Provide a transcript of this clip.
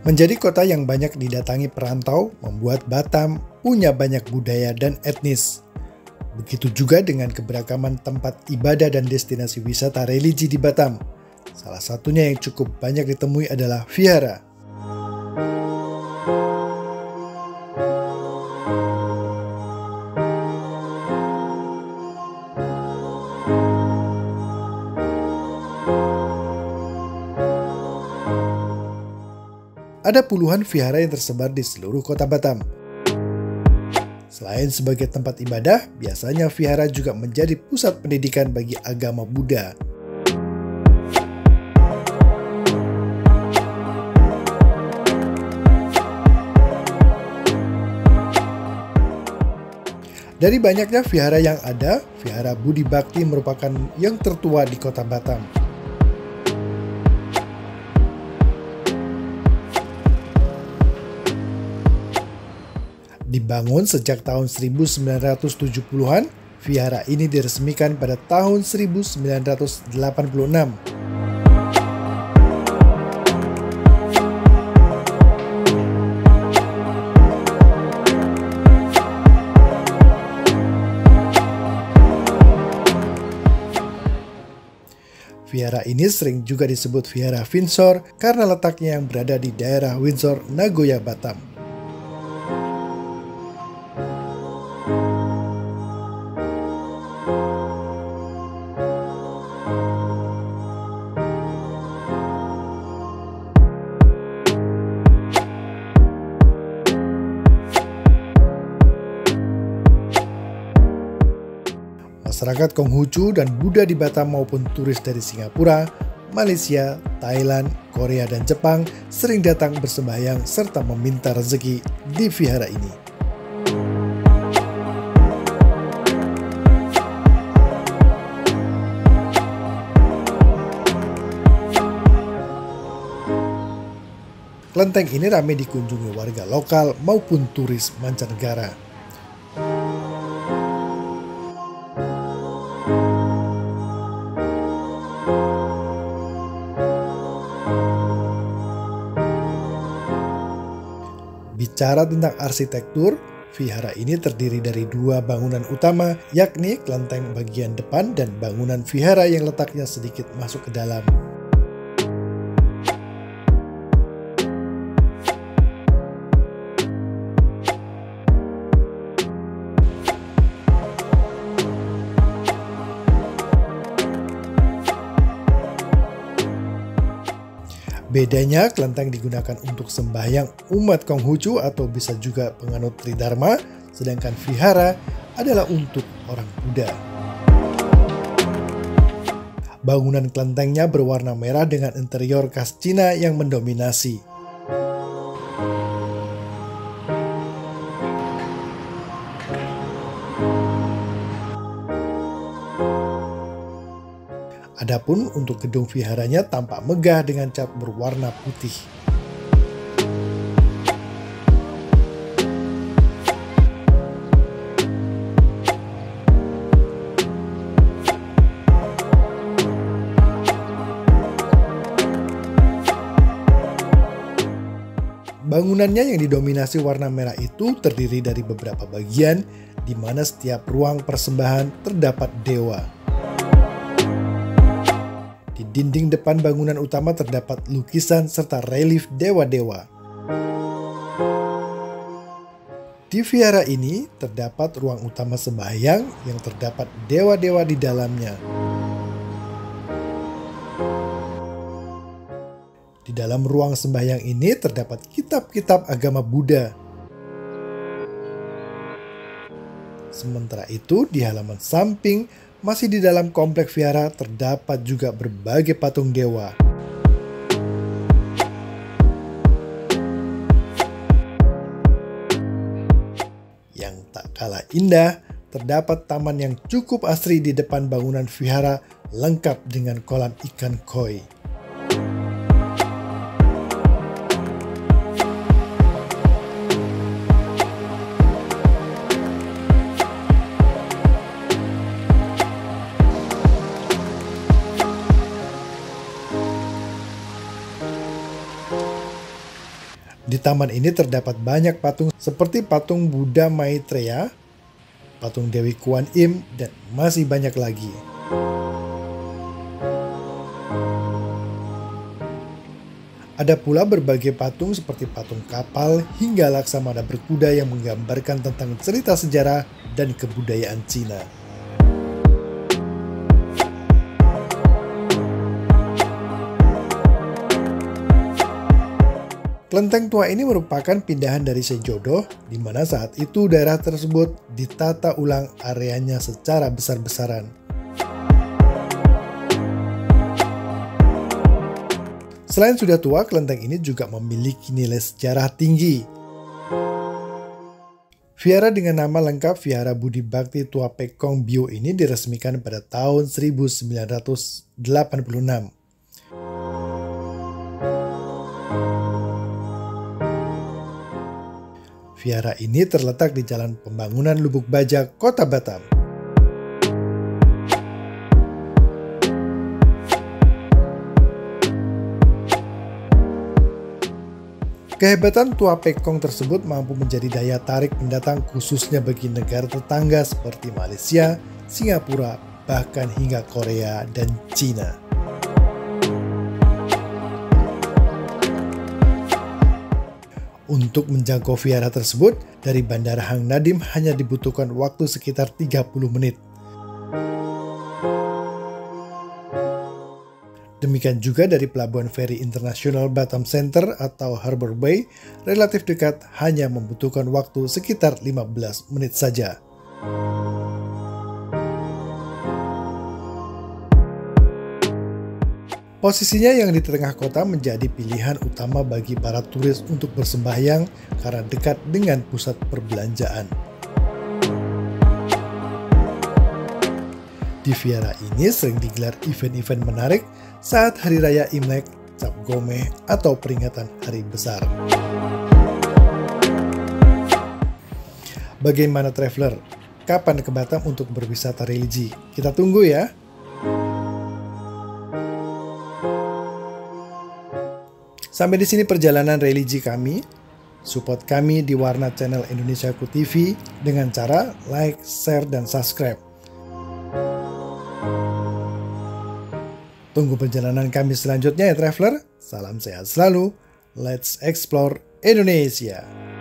Menjadi kota yang banyak didatangi perantau membuat Batam punya banyak budaya dan etnis. Begitu juga dengan keberagaman tempat ibadah dan destinasi wisata religi di Batam. Salah satunya yang cukup banyak ditemui adalah vihara. Ada puluhan vihara yang tersebar di seluruh kota Batam. Selain sebagai tempat ibadah, biasanya vihara juga menjadi pusat pendidikan bagi agama Buddha. Dari banyaknya vihara yang ada, vihara Budi Bakti merupakan yang tertua di kota Batam. Dibangun sejak tahun 1970-an, vihara ini diresmikan pada tahun 1986. Vihara ini sering juga disebut Vihara Windsor karena letaknya yang berada di daerah Windsor, Nagoya, Batam. Masyarakat Konghucu dan Buddha di Batam maupun turis dari Singapura, Malaysia, Thailand, Korea, dan Jepang sering datang bersembahyang serta meminta rezeki di vihara ini. Kelenteng ini ramai dikunjungi warga lokal maupun turis mancanegara. Bicara tentang arsitektur, vihara ini terdiri dari dua bangunan utama, yakni kelenteng bagian depan dan bangunan vihara yang letaknya sedikit masuk ke dalam. Bedanya, kelenteng digunakan untuk sembahyang umat Konghucu atau bisa juga penganut Tridharma, sedangkan vihara adalah untuk orang Buddha. Bangunan kelentengnya berwarna merah dengan interior khas Cina yang mendominasi. Adapun untuk gedung viharanya tampak megah dengan cat berwarna putih. Bangunannya yang didominasi warna merah itu terdiri dari beberapa bagian, di mana setiap ruang persembahan terdapat dewa. Di dinding depan bangunan utama terdapat lukisan serta relief dewa-dewa. Di vihara ini terdapat ruang utama sembahyang yang terdapat dewa-dewa di dalamnya. Di dalam ruang sembahyang ini terdapat kitab-kitab agama Buddha. Sementara itu, di halaman samping masih di dalam komplek vihara terdapat juga berbagai patung dewa. Yang tak kalah indah, terdapat taman yang cukup asri di depan bangunan vihara lengkap dengan kolam ikan koi. Di taman ini terdapat banyak patung seperti patung Buddha Maitreya, patung Dewi Kuan Im, dan masih banyak lagi. Ada pula berbagai patung seperti patung kapal hingga laksamana berkuda yang menggambarkan tentang cerita sejarah dan kebudayaan Cina. Kelenteng tua ini merupakan pindahan dari Sejodo, di mana saat itu daerah tersebut ditata ulang areanya secara besar-besaran. Selain sudah tua, kelenteng ini juga memiliki nilai sejarah tinggi. Vihara dengan nama lengkap Vihara Budi Bhakti Tua Pekong Bio ini diresmikan pada tahun 1986. Vihara ini terletak di Jalan Pembangunan Lubuk Baja, Kota Batam. Kehebatan Tua Pekong tersebut mampu menjadi daya tarik pendatang khususnya bagi negara tetangga seperti Malaysia, Singapura, bahkan hingga Korea dan Cina. Untuk menjangkau vihara tersebut, dari Bandara Hang Nadim hanya dibutuhkan waktu sekitar 30 menit. Demikian juga dari Pelabuhan Feri Internasional Batam Center atau Harbor Bay, relatif dekat, hanya membutuhkan waktu sekitar 15 menit saja. Posisinya yang di tengah kota menjadi pilihan utama bagi para turis untuk bersembahyang karena dekat dengan pusat perbelanjaan. Di vihara ini sering digelar event-event menarik saat Hari Raya Imlek, Cap Gomeh, atau peringatan hari besar. Bagaimana traveler? Kapan ke Batam untuk berwisata religi? Kita tunggu ya! Sampai di sini perjalanan religi kami. Support kami di Warna Channel Indonesiaku TV dengan cara like, share, dan subscribe. Tunggu perjalanan kami selanjutnya ya traveler. Salam sehat selalu. Let's explore Indonesia.